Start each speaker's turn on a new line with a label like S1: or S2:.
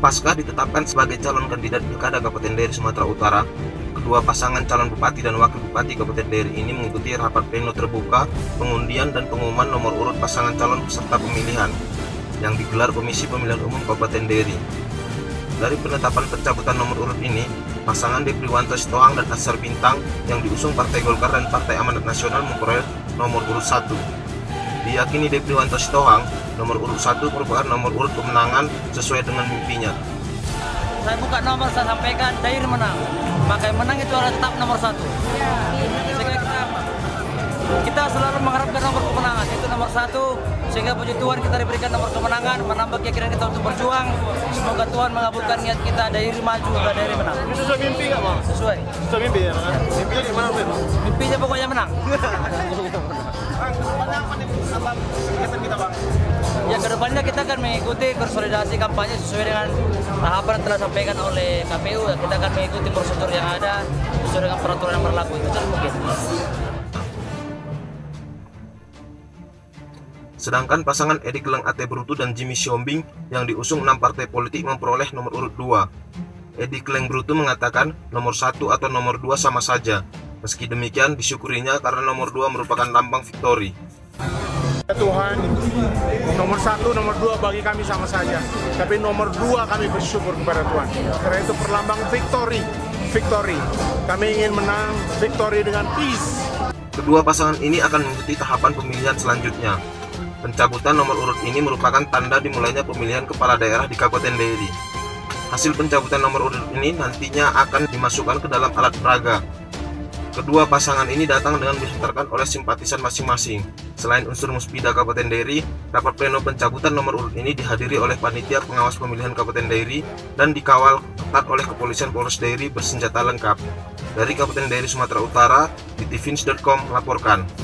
S1: Pasca ditetapkan sebagai calon kandidat Pilkada Kabupaten Deiri Sumatera Utara, kedua pasangan calon bupati dan wakil bupati Kabupaten Deiri ini mengikuti rapat pleno terbuka, pengundian dan pengumuman nomor urut pasangan calon peserta pemilihan yang digelar Komisi Pemilihan Umum Kabupaten Deiri. Dari penetapan pencabutan nomor urut ini, pasangan Depriwanto Sitohang dan Asar Bintang yang diusung Partai Golkar dan Partai Amanat Nasional memperoleh nomor urut 1. Diyakini Depriwanto Sitohang, nomor urut 1 merupakan nomor urut kemenangan sesuai dengan mimpinya.
S2: Saya buka nomor, saya sampaikan Deiri menang. Maka yang menang itu adalah tetap nomor 1. Kita selalu mengharapkan nomor kemenangan, itu nomor 1. Sehingga puji Tuhan kita diberikan nomor kemenangan, menambah keyakinan kita untuk berjuang. Semoga Tuhan mengabulkan niat kita, Deiri maju dan Deiri menang.
S3: Ini sesuai mimpi nggak, Bang?
S2: Sesuai.
S3: Sesuai mimpi ya, Bang? Mimpinya di mana, Bang?
S2: Mimpinya pokoknya menang. Ya, kedepannya kita akan mengikuti konsolidasi kampanye sesuai dengan tahapan yang telah disampaikan oleh KPU. Kita akan mengikuti prosedur yang ada sesuai dengan peraturan yang berlaku. Itu kan mungkin.
S1: Sedangkan pasangan Edi Keleng Ate Brutu dan Jimmy Siombing yang diusung 6 partai politik memperoleh nomor urut 2. Edi Keleng Brutu mengatakan nomor 1 atau nomor 2 sama saja. Meski demikian disyukurinya karena nomor 2 merupakan lambang victory.
S3: Tuhan, nomor 1, nomor 2 bagi kami sama saja. Tapi nomor 2 kami bersyukur kepada Tuhan. Karena itu perlambang victory. Kami ingin menang victory dengan peace.
S1: Kedua pasangan ini akan mengikuti tahapan pemilihan selanjutnya. Pencabutan nomor urut ini merupakan tanda dimulainya pemilihan kepala daerah di Kabupaten Deiri. Hasil pencabutan nomor urut ini nantinya akan dimasukkan ke dalam alat peraga. Kedua pasangan ini datang dengan dihantarkan oleh simpatisan masing-masing. Selain unsur Muspida Kabupaten Deiri, rapat pleno pencabutan nomor urut ini dihadiri oleh panitia pengawas pemilihan Kabupaten Deiri dan dikawal ketat oleh Kepolisian Polres Deiri bersenjata lengkap. Dari Kabupaten Deiri Sumatera Utara, tvnews.com melaporkan.